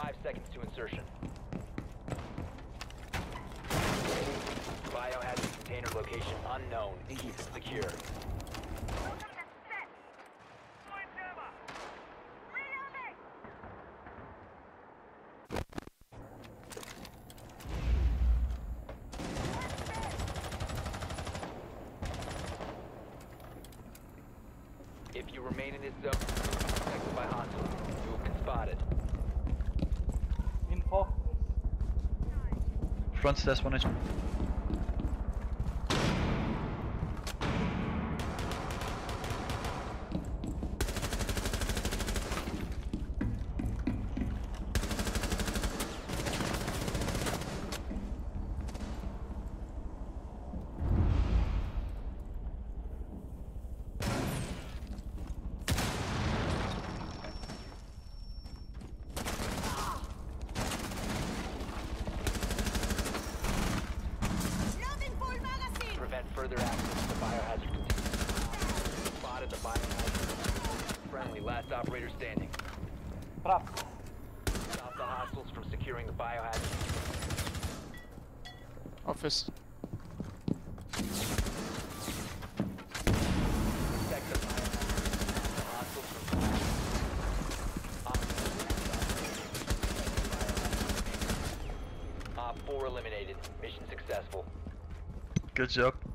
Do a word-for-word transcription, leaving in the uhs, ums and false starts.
Five seconds to insertion. Biohazard container location unknown. Keep it secure. If you remain in this zone, you'll be protected by hostiles. You have been spotted. Info. Front stairs, one H P. Prevent further access to the biohazard container. Spotted the biohazard. Friendly, last operator standing. Trap. Stop the hostiles from securing the biohazard. Office. Protect the biohazard. The hostiles from Op four eliminated. Mission successful. Good job.